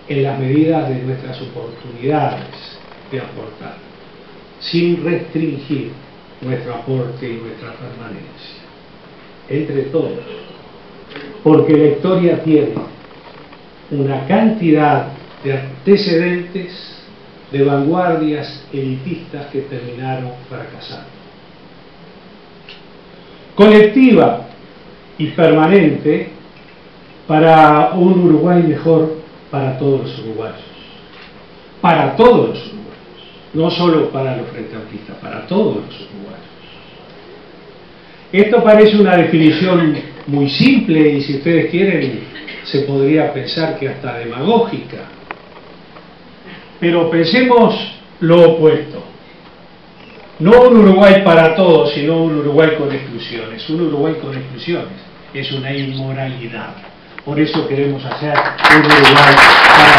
en las medidas de nuestras oportunidades de aportar, sin restringir nuestro aporte y nuestra permanencia, entre todos, porque la historia tiene una cantidad de antecedentes de vanguardias elitistas que terminaron fracasando. Colectiva y permanente para un Uruguay mejor para todos los uruguayos. Para todos los uruguayos. No solo para los frente amplistas, para todos los uruguayos. Esto parece una definición muy simple y si ustedes quieren se podría pensar que hasta demagógica. Pero pensemos lo opuesto. No un Uruguay para todos, sino un Uruguay con exclusiones. Un Uruguay con exclusiones es una inmoralidad. Por eso queremos hacer un Uruguay para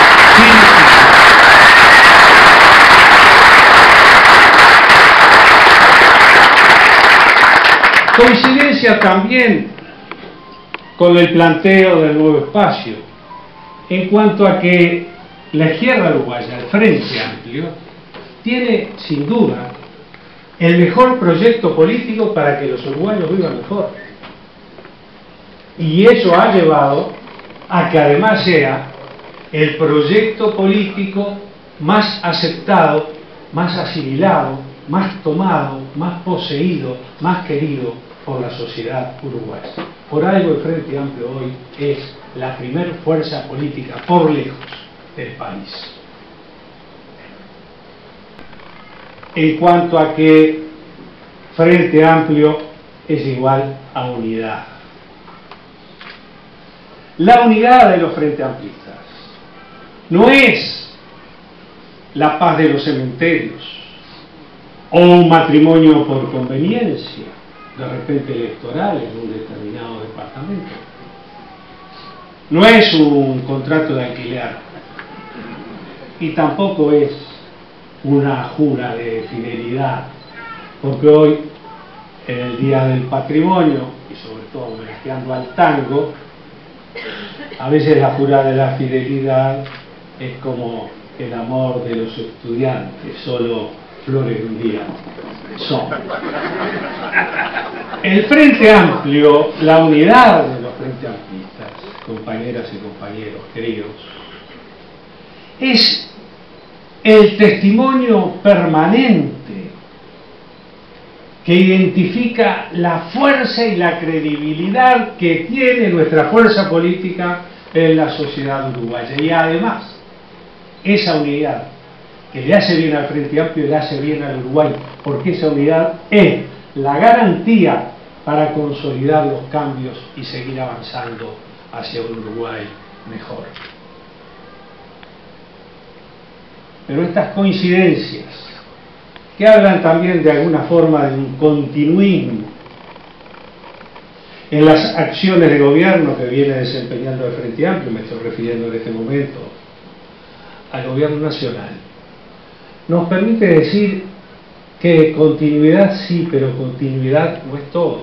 todos. Coincidencia también con el planteo del nuevo espacio, en cuanto a que la izquierda uruguaya, el Frente Amplio, tiene sin duda el mejor proyecto político para que los uruguayos vivan mejor. Y eso ha llevado a que además sea el proyecto político más aceptado, más asimilado, más tomado, más poseído, más querido por la sociedad uruguaya. Por algo el Frente Amplio hoy es la primer fuerza política por lejos del país. En cuanto a que Frente Amplio es igual a unidad. La unidad de los Frente Amplistas no es la paz de los cementerios o un matrimonio por conveniencia, de repente electoral en un determinado departamento. No es un contrato de alquiler y tampoco es una jura de fidelidad, porque hoy, en el Día del Patrimonio, y sobre todo homenajeando al tango, a veces la jura de la fidelidad es como el amor de los estudiantes, solo flores de un día son. El Frente Amplio, la unidad de los Frente Amplistas, compañeras y compañeros queridos, es el testimonio permanente que identifica la fuerza y la credibilidad que tiene nuestra fuerza política en la sociedad uruguaya. Y además, esa unidad que le hace bien al Frente Amplio le hace bien al Uruguay, porque esa unidad es la garantía para consolidar los cambios y seguir avanzando hacia un Uruguay mejor. Pero estas coincidencias, que hablan también de alguna forma de un continuismo en las acciones de gobierno que viene desempeñando el Frente Amplio, me estoy refiriendo en este momento al gobierno nacional, nos permite decir que continuidad sí, pero continuidad no es todo.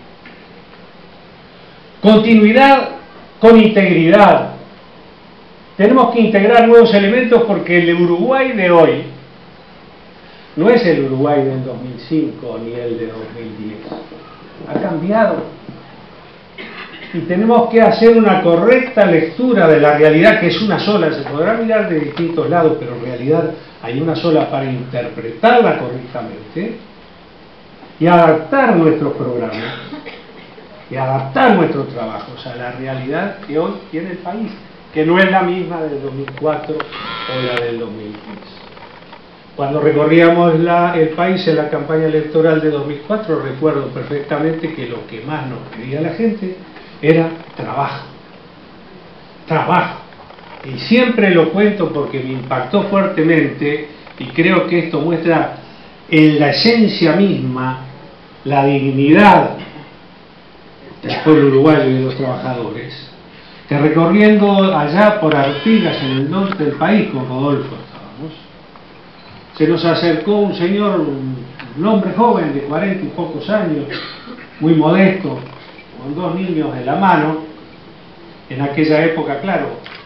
Continuidad con integridad. Tenemos que integrar nuevos elementos porque el Uruguay de hoy no es el Uruguay del 2005 ni el de 2010. Ha cambiado. Y tenemos que hacer una correcta lectura de la realidad, que es una sola. Se podrá mirar de distintos lados, pero en realidad hay una sola para interpretarla correctamente y adaptar nuestros programas y adaptar nuestros trabajos a la realidad que hoy tiene el país, que no es la misma del 2004 o la del 2015. Cuando recorríamos el país en la campaña electoral de 2004, recuerdo perfectamente que lo que más nos pedía la gente era trabajo. Trabajo. Y siempre lo cuento porque me impactó fuertemente y creo que esto muestra en la esencia misma la dignidad del pueblo uruguayo y de los trabajadores, que recorriendo allá por Artigas, en el norte del país, con Rodolfo estábamos, se nos acercó un señor, un hombre joven de 40 y pocos años, muy modesto, con 2 niños en la mano. En aquella época, claro,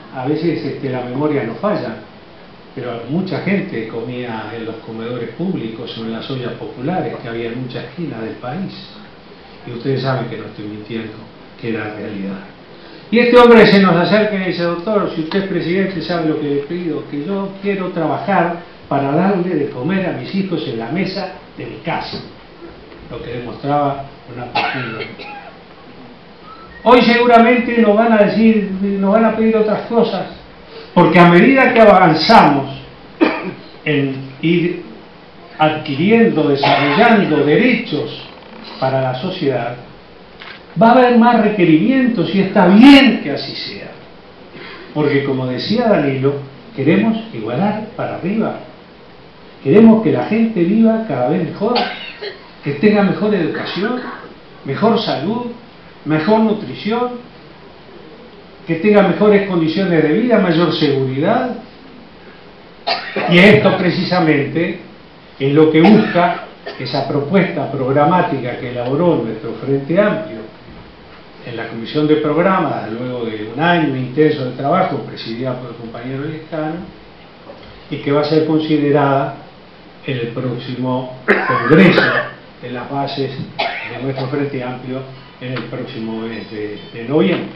a veces la memoria no falla, pero mucha gente comía en los comedores públicos o en las ollas populares que había en muchas esquinas del país. Y ustedes saben que no estoy mintiendo, que era realidad. Y este hombre se nos acerca y dice: doctor, si usted es presidente, sabe lo que le pido, que yo quiero trabajar para darle de comer a mis hijos en la mesa de mi casa. Lo que demostraba una profunda. Hoy seguramente nos van a decir, nos van a pedir otras cosas, porque a medida que avanzamos en ir adquiriendo, desarrollando derechos para la sociedad, va a haber más requerimientos, y está bien que así sea, porque como decía Danilo, queremos igualar para arriba, queremos que la gente viva cada vez mejor, que tenga mejor educación, mejor salud, mejor nutrición, que tenga mejores condiciones de vida, mayor seguridad. Y esto precisamente es lo que busca esa propuesta programática que elaboró nuestro Frente Amplio en la Comisión de Programas, luego de un año intenso de trabajo presidida por el compañero Lescano, y que va a ser considerada en el próximo Congreso de las bases de nuestro Frente Amplio en el próximo mes de noviembre.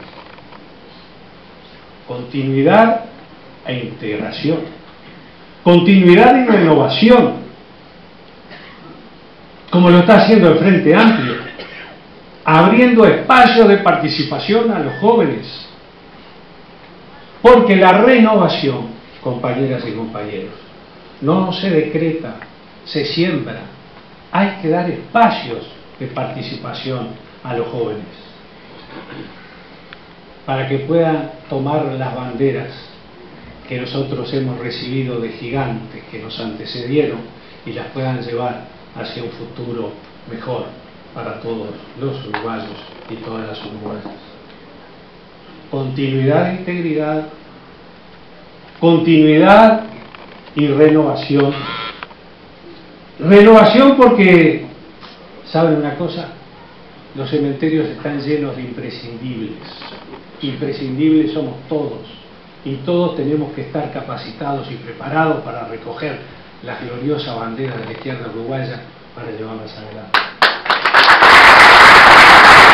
Continuidad e integración, continuidad y renovación, como lo está haciendo el Frente Amplio, abriendo espacios de participación a los jóvenes, porque la renovación, compañeras y compañeros, no se decreta, se siembra. Hay que dar espacios de participación a los jóvenes para que puedan tomar las banderas que nosotros hemos recibido de gigantes que nos antecedieron y las puedan llevar hacia un futuro mejor para todos los uruguayos y todas las uruguayas. Continuidad e integridad, continuidad y renovación. Renovación porque, ¿saben una cosa? Los cementerios están llenos de imprescindibles. Imprescindibles somos todos, y todos tenemos que estar capacitados y preparados para recoger las gloriosas banderas de la izquierda uruguaya para llevarlas adelante.